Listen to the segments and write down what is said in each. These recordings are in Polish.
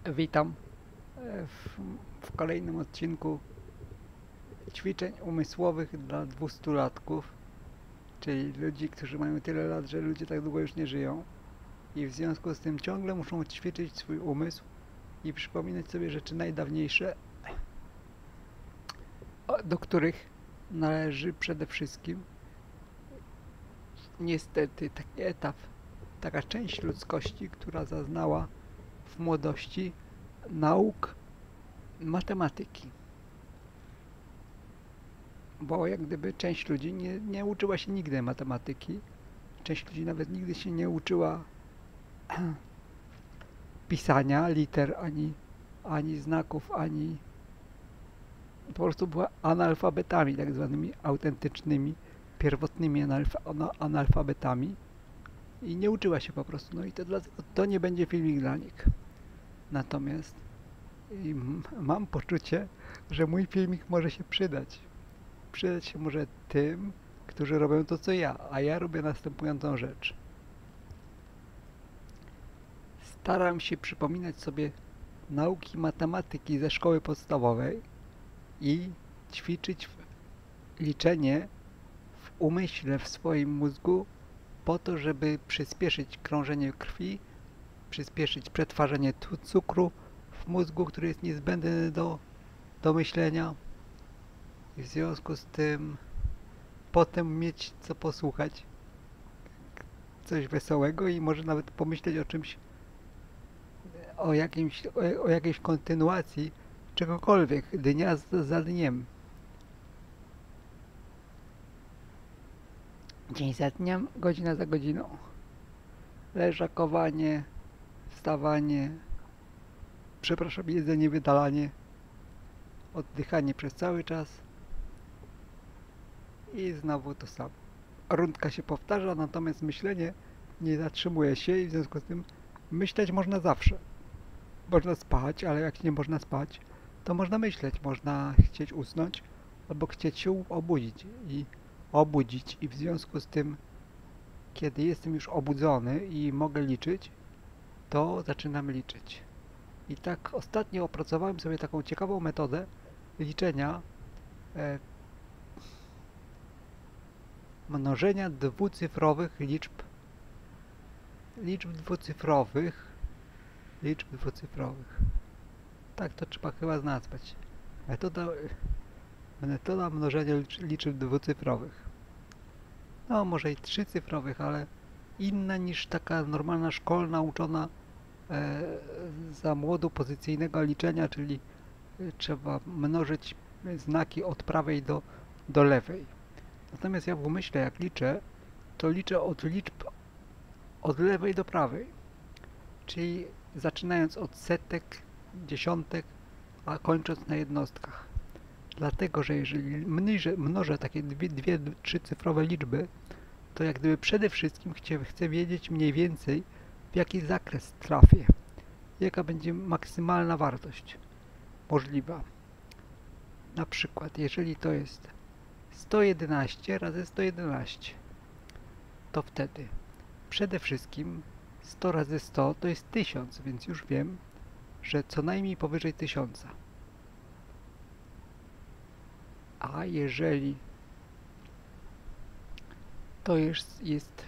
Witam w kolejnym odcinku ćwiczeń umysłowych dla 200-latków, czyli ludzi, którzy mają tyle lat, że ludzie tak długo już nie żyją i w związku z tym ciągle muszą ćwiczyć swój umysł i przypominać sobie rzeczy najdawniejsze, do których należy przede wszystkim niestety taki etap, taka część ludzkości, która zaznała w młodości nauk matematyki. Bo jak gdyby część ludzi nie uczyła się nigdy matematyki, część ludzi nawet nigdy się nie uczyła pisania liter, ani znaków, ani po prostu była analfabetami, tak zwanymi autentycznymi, pierwotnymi analfabetami i nie uczyła się po prostu. No i to nie będzie filmik dla nich. Natomiast mam poczucie, że mój filmik może się przydać. Przydać się może tym, którzy robią to co ja, a ja robię następującą rzecz. Staram się przypominać sobie nauki matematyki ze szkoły podstawowej i ćwiczyć liczenie w umyśle, w swoim mózgu po to, żeby przyspieszyć krążenie krwi, przyspieszyć przetwarzanie cukru w mózgu, który jest niezbędny do myślenia i w związku z tym potem mieć co posłuchać, coś wesołego i może nawet pomyśleć o czymś, o jakiejś kontynuacji czegokolwiek, dnia za dniem. Dzień za dniem, godzina za godziną. Leżakowanie, wstawanie, jedzenie, wydalanie, oddychanie przez cały czas i znowu to samo. Rundka się powtarza, natomiast myślenie nie zatrzymuje się i w związku z tym myśleć można zawsze. Można spać, ale jak nie można spać, to można myśleć. Można chcieć usnąć albo chcieć się obudzić i w związku z tym, kiedy jestem już obudzony i mogę liczyć, to zaczynam liczyć. I tak ostatnio opracowałem sobie taką ciekawą metodę liczenia mnożenia dwucyfrowych liczb dwucyfrowych. Tak to trzeba chyba nazwać. Metoda mnożenia liczb dwucyfrowych. No może i trzycyfrowych, ale inna niż taka normalna szkolna uczona za młodu pozycyjnego liczenia, czyli trzeba mnożyć znaki od prawej do lewej. Natomiast ja w umyśle jak liczę, to liczę od liczb od lewej do prawej. Czyli zaczynając od setek, dziesiątek, a kończąc na jednostkach. Dlatego, że jeżeli mnożę takie dwie trzycyfrowe liczby, to jak gdyby przede wszystkim chcę wiedzieć mniej więcej, w jaki zakres trafię. Jaka będzie maksymalna wartość możliwa. Na przykład, jeżeli to jest 111 razy 111, to wtedy przede wszystkim 100 razy 100 to jest 1000, więc już wiem, że co najmniej powyżej 1000. A jeżeli to jest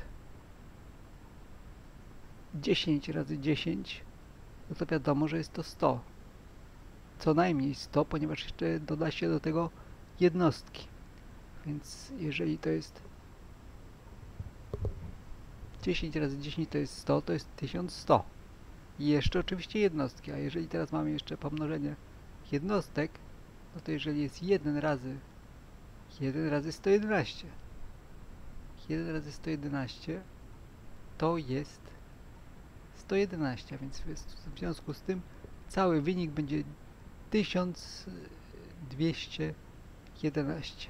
10 razy 10, no to wiadomo, że jest to 100. Co najmniej 100, ponieważ jeszcze doda się do tego jednostki. Więc jeżeli to jest 10 razy 10 to jest 100, to jest 1100. I jeszcze oczywiście jednostki, a jeżeli teraz mamy jeszcze pomnożenie jednostek, no to jeżeli jest 1 razy 111, 1 razy 111 to jest 111, a więc w związku z tym cały wynik będzie 1211.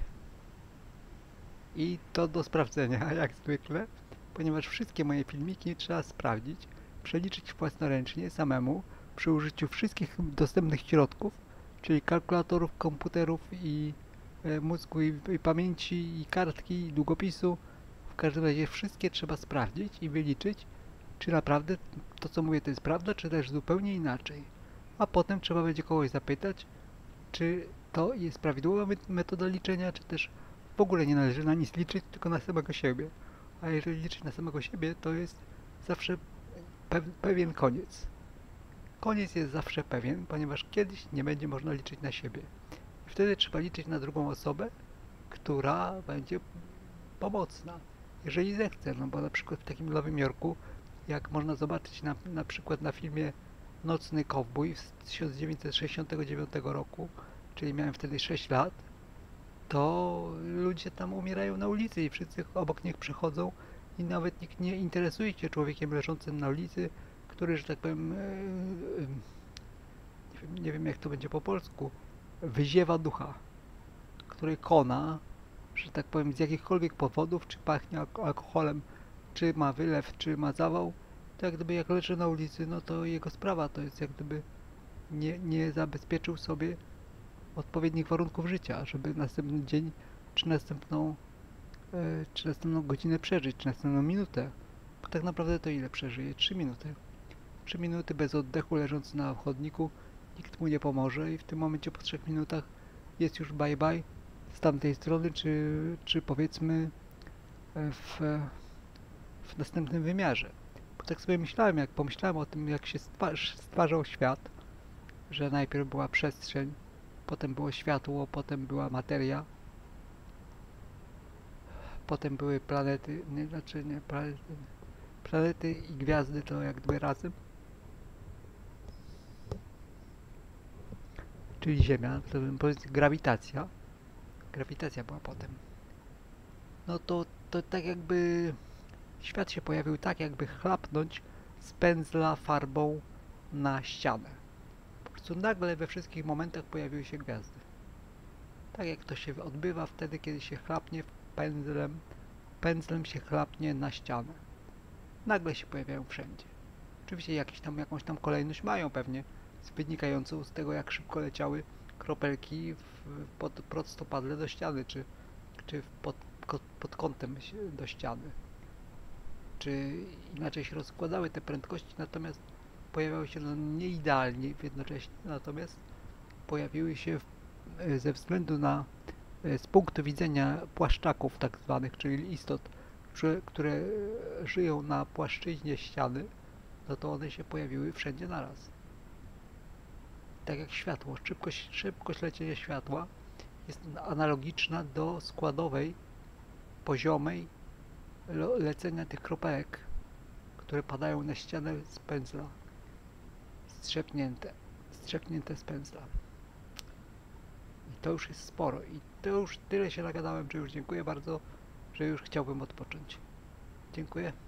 I to do sprawdzenia, jak zwykle, ponieważ wszystkie moje filmiki trzeba sprawdzić, przeliczyć własnoręcznie, samemu, przy użyciu wszystkich dostępnych środków, czyli kalkulatorów, komputerów i mózgu, i pamięci, i kartki, i długopisu. W każdym razie wszystkie trzeba sprawdzić i wyliczyć, czy naprawdę to, co mówię, to jest prawda, czy też zupełnie inaczej. a potem trzeba będzie kogoś zapytać, czy to jest prawidłowa metoda liczenia, czy też w ogóle nie należy na nic liczyć, tylko na samego siebie. A jeżeli liczyć na samego siebie, to jest zawsze pewien koniec. Koniec jest zawsze pewien, ponieważ kiedyś nie będzie można liczyć na siebie. I wtedy trzeba liczyć na drugą osobę, która będzie pomocna, jeżeli zechce, no bo na przykład w takim Nowym Jorku, jak można zobaczyć na przykład na filmie Nocny Kowbój z 1969 roku, czyli miałem wtedy 6 lat, to ludzie tam umierają na ulicy i wszyscy obok nich przechodzą i nawet nikt nie interesuje się człowiekiem leżącym na ulicy, który, że tak powiem, nie wiem jak to będzie po polsku, wyziewa ducha, który kona, że tak powiem, z jakichkolwiek powodów, czy pachnie alkoholem, czy ma wylew, czy ma zawał, to jak gdyby jak leży na ulicy, no to jego sprawa, to jest jak gdyby nie zabezpieczył sobie odpowiednich warunków życia, żeby następny dzień, czy następną godzinę przeżyć, czy następną minutę. Bo tak naprawdę to ile przeżyje? 3 minuty. 3 minuty bez oddechu, leżąc na chodniku, nikt mu nie pomoże i w tym momencie po 3 minutach jest już bye bye z tamtej strony, czy powiedzmy w, w następnym wymiarze. Bo tak sobie myślałem, jak pomyślałem o tym, jak się stwarzał świat, że najpierw była przestrzeń, potem było światło, potem była materia, potem były planety, planety i gwiazdy to jak gdyby razem, czyli Ziemia, to bym powiedział grawitacja była potem. No to tak jakby świat się pojawił tak, jakby chlapnąć z pędzla farbą na ścianę. Po prostu nagle we wszystkich momentach pojawiły się gwiazdy. Tak jak to się odbywa wtedy, kiedy się chlapnie pędzlem się chlapnie na ścianę. Nagle się pojawiają wszędzie. Oczywiście jakąś tam kolejność mają pewnie, wynikającą z tego, jak szybko leciały kropelki prostopadle do ściany, czy pod kątem do ściany. Czy inaczej się rozkładały te prędkości, natomiast pojawiały się nie idealnie jednocześnie, natomiast pojawiły się ze względu na z punktu widzenia płaszczaków tak zwanych, czyli istot, które żyją na płaszczyźnie ściany, no to one się pojawiły wszędzie naraz. Tak jak światło, szybkość lecienia światła jest analogiczna do składowej, poziomej lecenia tych kropelek, które padają na ścianę z pędzla, strzepnięte z pędzla. I to już jest sporo. I to już tyle się nagadałem, że już dziękuję bardzo, że już chciałbym odpocząć. Dziękuję.